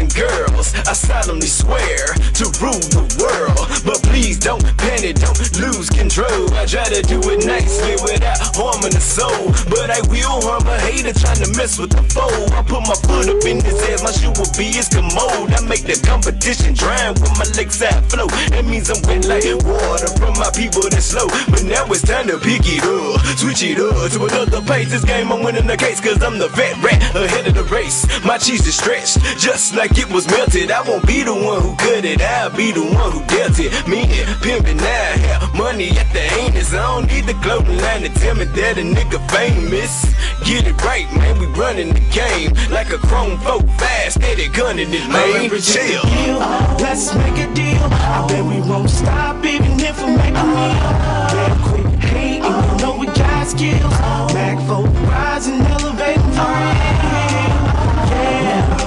and girls, I solemnly swear to rule the world. But please don't panic, don't lose control. I try to do it nicely without harming the soul, but I will harm a hater trying to mess with the foe. I put my foot up in his ass, my shoe will be his commode. I make the competition drown with my lakeside flow. That means I'm wet like water from my people that's slow. But now it's time to pick it up, switch it up to another pace. This game I'm winning the case, cause I'm the vet rat ahead of the race. My cheese is stretched just like it was melted. I won't be the one who cut it, I'll be the one who dealt it. Me and pimpin' now have money at the anus. I don't need the clothing line to tell me that a nigga famous. Get it right, man, we running the game like a chrome 4-5, steady gunning it, man. Chill. Let's make a deal. I bet we won't stop even if we make a meal. Damn, quit hating, you know we got skills. Mac 4 rise and elevate and yeah.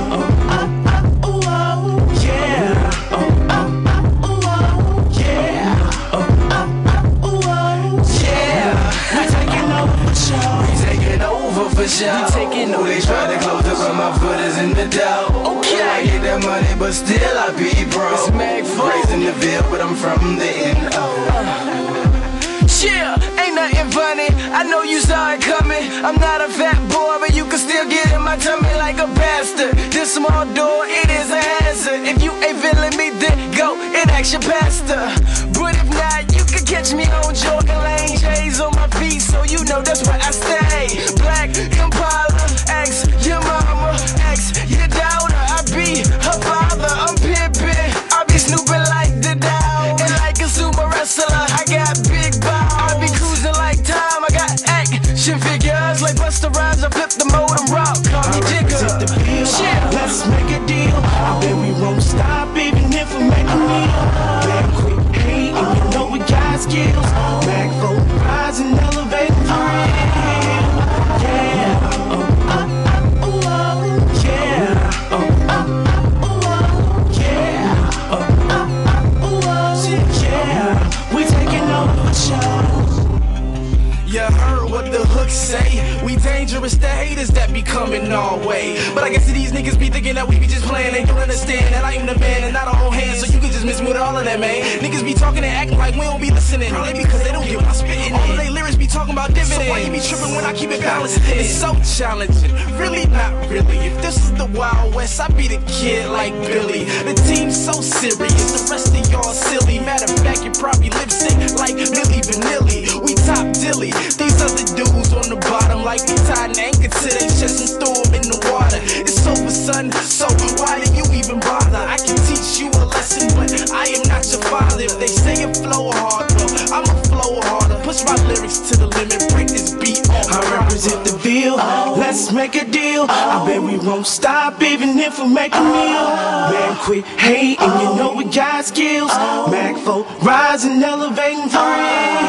We taking over. They try to close up, but my foot is in the doubt. Okay, I get that money, but still I be broke. It's Mac 4. Raised in the Ville, but I'm from the N.O. Chill, ain't nothing funny. I know you saw it coming. I'm not a fat boy, but you can still get in my tummy like a bastard. This small door, it is a hazard. If you ain't feeling me, then go and ask your pastor. But if not, you can catch me on Jordan Lane, J's on my feet, so you know that's where I stay. Black Impala, ex your mama, ex your daughter. I be her father. I'm pimpin', I be snooping like the Dow, and like a sumo wrestler, I got big bow. I be cruising like time, I got action figures like Busta Rhymes. I flip the mode and rock, call me Jigga. Let's make a deal. I bet we won't stop even if we make a meal. Damn, quit hating, you know we got skills. Mac 4 rise and elevate and we taking over the show. You heard what the hook say? We dangerous to haters that be coming our way. But I guess these niggas be thinking that we be just playing. They don't understand that I am the man and not a whole hand. So you can just miss me with all of that, man. Niggas be talking and acting like we don't be listening. Probably because they don't get my spitting. All of they lyrics be talking about dividends. So why you be tripping when I keep it balanced? It's so challenging, really not really. If this is the Wild West, I be the kid like Billy. The team's so serious, the rest of y'all silly. Matter of fact, you probably lip sync like Milli Vanilli. We top dilly. These other dudes on the bottom like we tied an anchor to their chest and throw them in the water. It's over, son, so why do you even bother? I can teach you a lesson, but I am not your father. If they say it flow hard, well, I'ma flow harder. Push my lyrics to the limit, break this beat on I represent the Ville. Let's make a deal. I bet we won't stop even if we make a meal. Man, quit hating, you know we got skills. Mac 4 rise and elevate and